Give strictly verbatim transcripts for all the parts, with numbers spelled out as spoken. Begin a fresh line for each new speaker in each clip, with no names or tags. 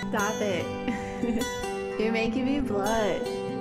Stop it. You're making me blush.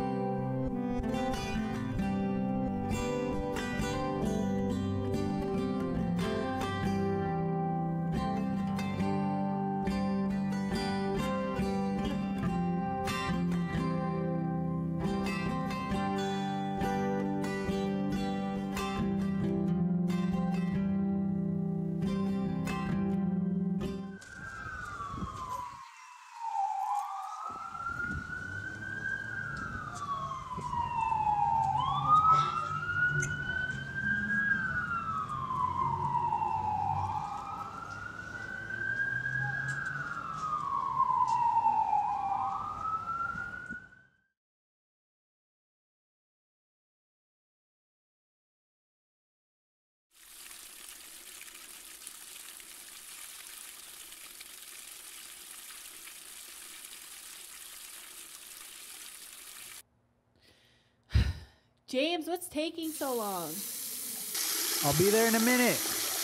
James, what's taking so long?
I'll be there in a minute.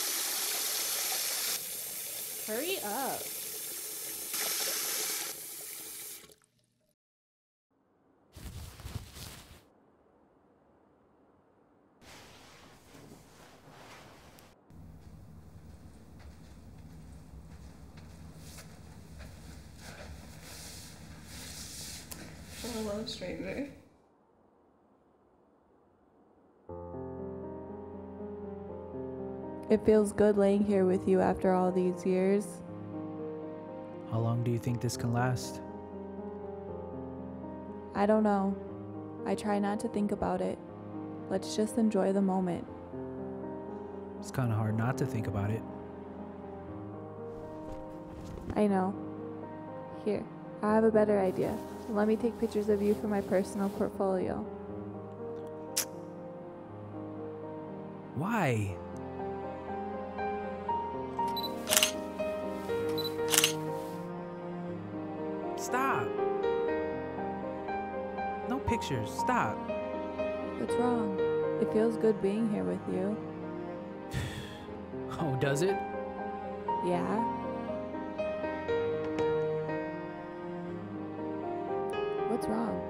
Hurry up.
Hello, stranger.
It feels good laying here with you after all these years.
How long do you think this can last?
I don't know. I try not to think about it. Let's just enjoy the moment.
It's kind of hard not to think about it.
I know. Here, I have a better idea. Let me take pictures of you for my personal portfolio.
Why? Stop. No pictures. Stop.
What's wrong? It feels good being here with you.
Oh, does it?
Yeah? What's wrong?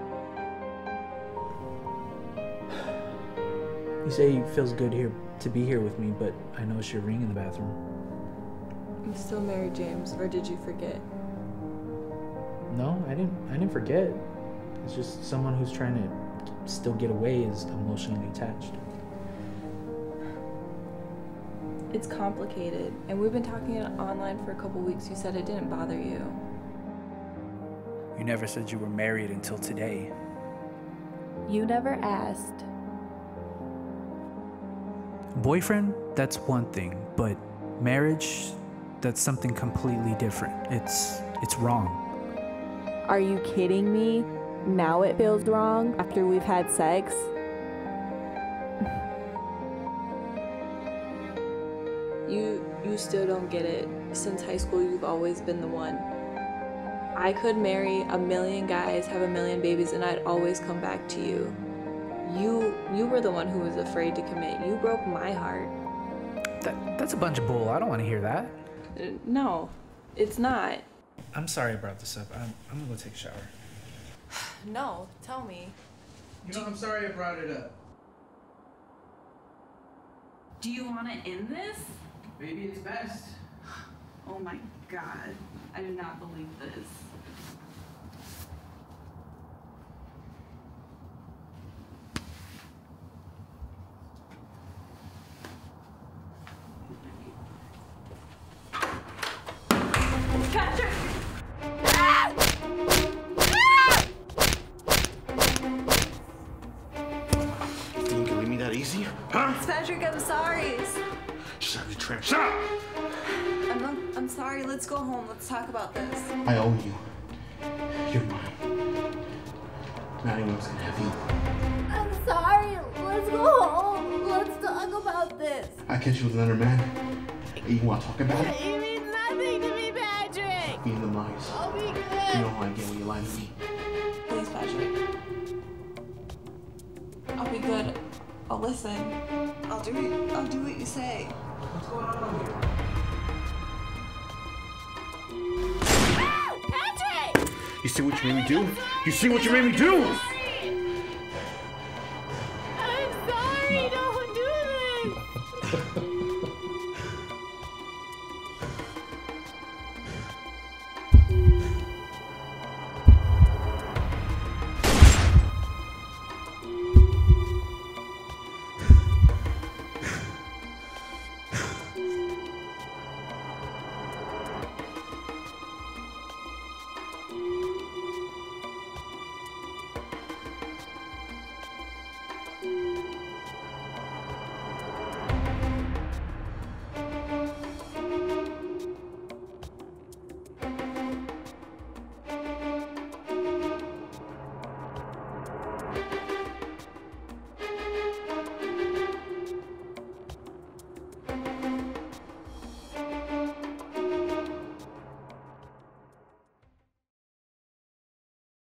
You say it feels good here to be here with me, but I noticed your ring in the bathroom.
I'm still married, James, or did you forget?
No, I didn't. I didn't forget. It's just someone who's trying to still get away is emotionally attached.
It's complicated, and we've been talking online for a couple weeks. You said it didn't bother you.
You never said you were married until today.
You never asked.
Boyfriend, that's one thing, but marriage, that's something completely different. It's it's wrong.
Are you kidding me? Now it feels wrong after we've had sex?
You you still don't get it. Since high school, you've always been the one. I could marry a million guys, have a million babies, and I'd always come back to you. You you were the one who was afraid to commit. You broke my heart.
That that's a bunch of bull. I don't want to hear that.
Uh, No, it's not.
I'm sorry I brought this up. I'm, I'm gonna go take a shower.
No, tell me.
You know, I'm sorry I brought it up.
Do you want to end this?
Maybe it's best.
Oh my god. I do not believe this. Patrick! Ah! Ah!
You think you can leave me that easy? Huh?
Patrick, I'm sorry.
Shut up, you tramp. Shut up!
I'm, not, I'm sorry. Let's go home. Let's talk about this.
I owe you. You're mine. Not anyone's gonna have you.
I'm sorry. Let's go home. Let's talk about this.
I catch you with another man. You wanna talk about it?
It means nothing to me, Patrick.
Being the lies.
I'll be
You
good.
know how I get when you lie to me.
Please, Patrick. I'll be good. I'll listen. I'll do it. I'll do what you say.
What's going on over here?
Ah!
You see what you made me do? You see what you made me do?